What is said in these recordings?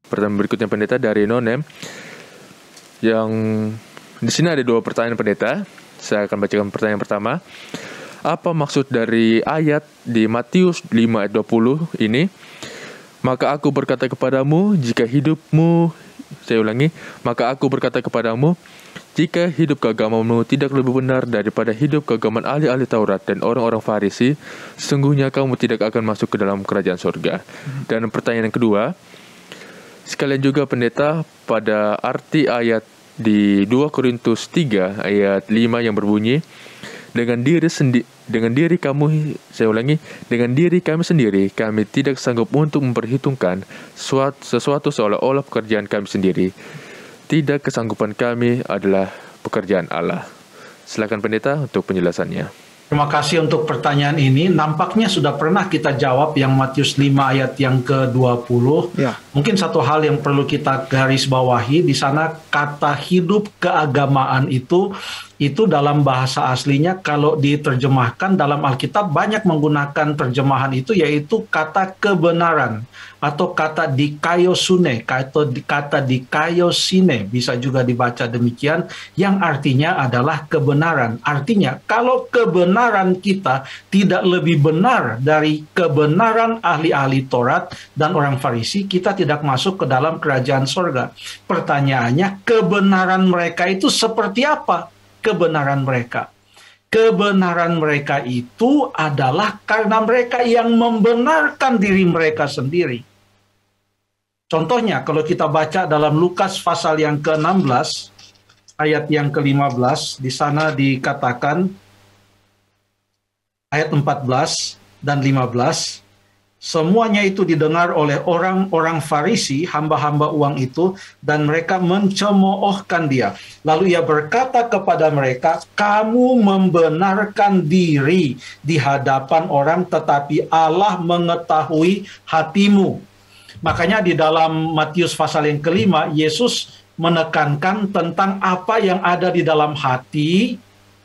Pertanyaan berikutnya pendeta dari Nonem, yang di sini ada 2 pertanyaan pendeta. Saya akan bacakan pertanyaan pertama. Apa maksud dari ayat di Matius 5 ayat 20 ini? Maka aku berkata kepadamu, maka aku berkata kepadamu, jika hidup keagamaanmu tidak lebih benar daripada hidup keagamaan ahli-ahli Taurat dan orang-orang Farisi, sesungguhnya kamu tidak akan masuk ke dalam kerajaan surga. Dan pertanyaan yang kedua, sekalian juga pendeta, pada arti ayat di 2 Korintus 3 ayat 5 yang berbunyi, dengan diri kami sendiri, kami tidak sanggup untuk memperhitungkan sesuatu seolah-olah pekerjaan kami sendiri. Tidak, kesanggupan kami adalah pekerjaan Allah. Silakan pendeta untuk penjelasannya. Terima kasih untuk pertanyaan ini. Nampaknya sudah pernah kita jawab yang Matius 5 ayat yang ke-20. Ya. Mungkin satu hal yang perlu kita garis bawahi, di sana kata hidup keagamaan itu dalam bahasa aslinya kalau diterjemahkan dalam Alkitab banyak menggunakan terjemahan itu, yaitu kata kebenaran atau kata dikaiosune atau kata dikaiosine, bisa juga dibaca demikian, yang artinya adalah kebenaran. Artinya kalau kebenaran kita tidak lebih benar dari kebenaran ahli-ahli Taurat dan orang Farisi, kita tidak masuk ke dalam kerajaan sorga. Pertanyaannya, kebenaran mereka itu seperti apa? Kebenaran mereka itu adalah karena mereka yang membenarkan diri mereka sendiri. Contohnya, kalau kita baca dalam Lukas pasal yang ke-16, ayat yang ke-15, di sana dikatakan, ayat 14 dan 15, semuanya itu didengar oleh orang-orang Farisi, hamba-hamba uang itu, dan mereka mencemoohkan dia. Lalu ia berkata kepada mereka, kamu membenarkan diri di hadapan orang, tetapi Allah mengetahui hatimu. Makanya di dalam Matius pasal yang ke-5, Yesus menekankan tentang apa yang ada di dalam hati,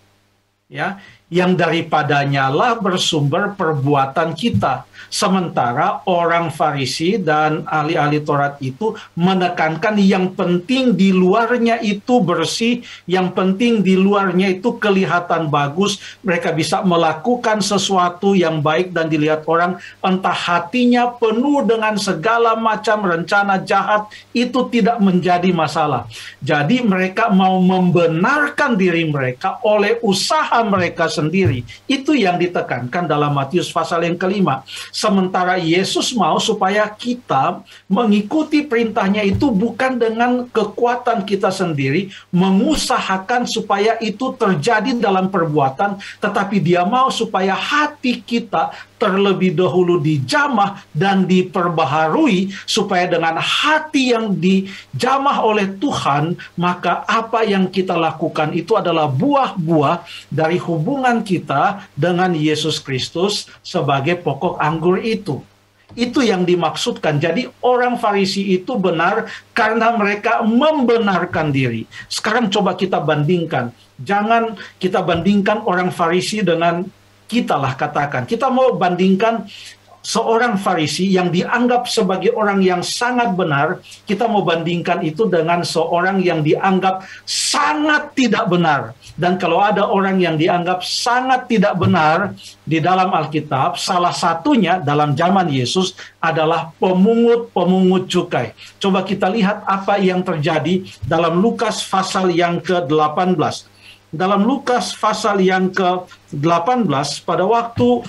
ya, yang daripadanya lah bersumber perbuatan kita. Sementara orang Farisi dan ahli-ahli Taurat itu menekankan yang penting di luarnya itu bersih, yang penting di luarnya itu kelihatan bagus, mereka bisa melakukan sesuatu yang baik dan dilihat orang, entah hatinya penuh dengan segala macam rencana jahat, itu tidak menjadi masalah. Jadi mereka mau membenarkan diri mereka oleh usaha mereka sendiri. Itu yang ditekankan dalam Matius pasal yang ke-5. Sementara Yesus mau supaya kita mengikuti perintahnya itu bukan dengan kekuatan kita sendiri, mengusahakan supaya itu terjadi dalam perbuatan, tetapi dia mau supaya hati kita terlebih dahulu dijamah dan diperbaharui, supaya dengan hati yang dijamah oleh Tuhan, maka apa yang kita lakukan itu adalah buah-buah dari hubungan kita dengan Yesus Kristus sebagai pokok anggur itu. Itu yang dimaksudkan. Jadi orang Farisi itu benar karena mereka membenarkan diri. Sekarang coba kita bandingkan. Jangan kita bandingkan orang Farisi dengan kita lah, katakan. Kita mau bandingkan seorang Farisi yang dianggap sebagai orang yang sangat benar, kita mau bandingkan itu dengan seorang yang dianggap sangat tidak benar. Dan kalau ada orang yang dianggap sangat tidak benar di dalam Alkitab, salah satunya dalam zaman Yesus adalah pemungut cukai. Coba kita lihat apa yang terjadi dalam Lukas pasal yang ke-18. Dalam Lukas pasal yang ke-18, pada waktu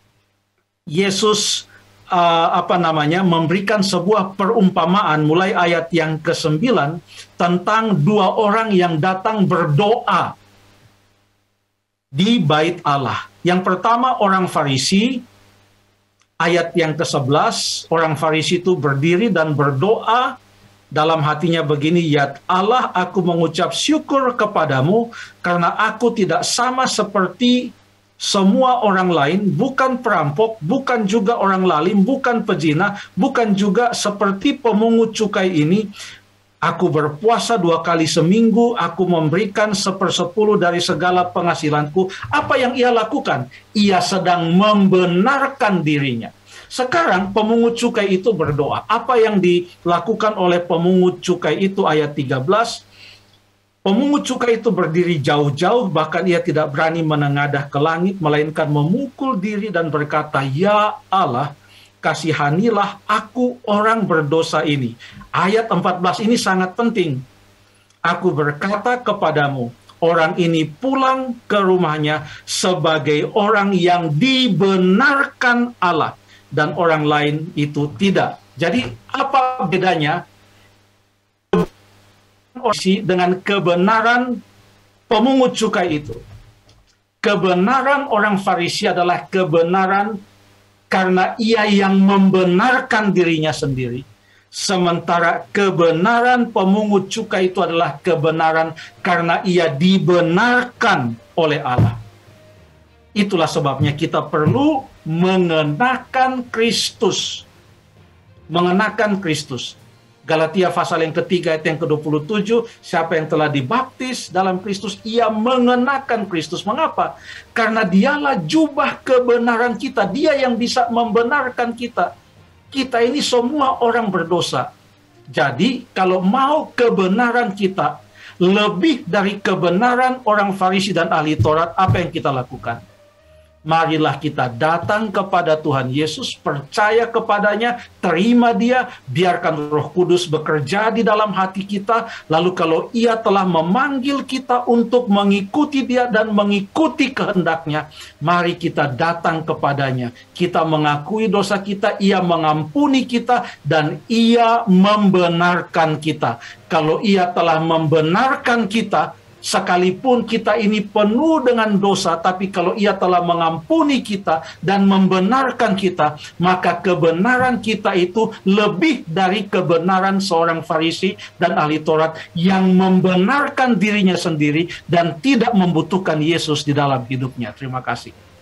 Yesus memberikan sebuah perumpamaan mulai ayat yang ke-9 tentang 2 orang yang datang berdoa di bait Allah. Yang pertama orang Farisi, ayat yang ke-11, orang Farisi itu berdiri dan berdoa dalam hatinya begini, ya Allah, aku mengucap syukur kepadamu karena aku tidak sama seperti semua orang lain, bukan perampok, bukan juga orang lalim, bukan pezina, bukan juga seperti pemungut cukai ini. Aku berpuasa 2 kali seminggu, aku memberikan 1/10 dari segala penghasilanku. Apa yang ia lakukan? Ia sedang membenarkan dirinya. Sekarang pemungut cukai itu berdoa. Apa yang dilakukan oleh pemungut cukai itu ayat 13? Pemungut cukai itu berdiri jauh-jauh, bahkan ia tidak berani menengadah ke langit, melainkan memukul diri dan berkata, "Ya Allah, kasihanilah aku orang berdosa ini." Ayat 14 ini sangat penting. "Aku berkata kepadamu, orang ini pulang ke rumahnya sebagai orang yang dibenarkan Allah, dan orang lain itu tidak." Jadi apa bedanya dengan kebenaran pemungut cukai itu? Kebenaran orang Farisi adalah kebenaran karena ia yang membenarkan dirinya sendiri. Sementara kebenaran pemungut cukai itu adalah kebenaran karena ia dibenarkan oleh Allah. Itulah sebabnya kita perlu mengenakan Kristus. Mengenakan Kristus. Galatia pasal yang ketiga ayat yang ke-27, siapa yang telah dibaptis dalam Kristus, ia mengenakan Kristus. Mengapa? Karena dialah jubah kebenaran kita. Dia yang bisa membenarkan kita. Kita ini semua orang berdosa. Jadi kalau mau kebenaran kita lebih dari kebenaran orang Farisi dan ahli Taurat, apa yang kita lakukan? Marilah kita datang kepada Tuhan Yesus, percaya kepadanya, terima Dia, biarkan Roh Kudus bekerja di dalam hati kita. Lalu kalau Ia telah memanggil kita untuk mengikuti Dia dan mengikuti kehendaknya, mari kita datang kepadanya. Kita mengakui dosa kita, Ia mengampuni kita, dan Ia membenarkan kita. Kalau Ia telah membenarkan kita, sekalipun kita ini penuh dengan dosa, tapi kalau Ia telah mengampuni kita dan membenarkan kita, maka kebenaran kita itu lebih dari kebenaran seorang Farisi dan ahli Taurat yang membenarkan dirinya sendiri dan tidak membutuhkan Yesus di dalam hidupnya. Terima kasih.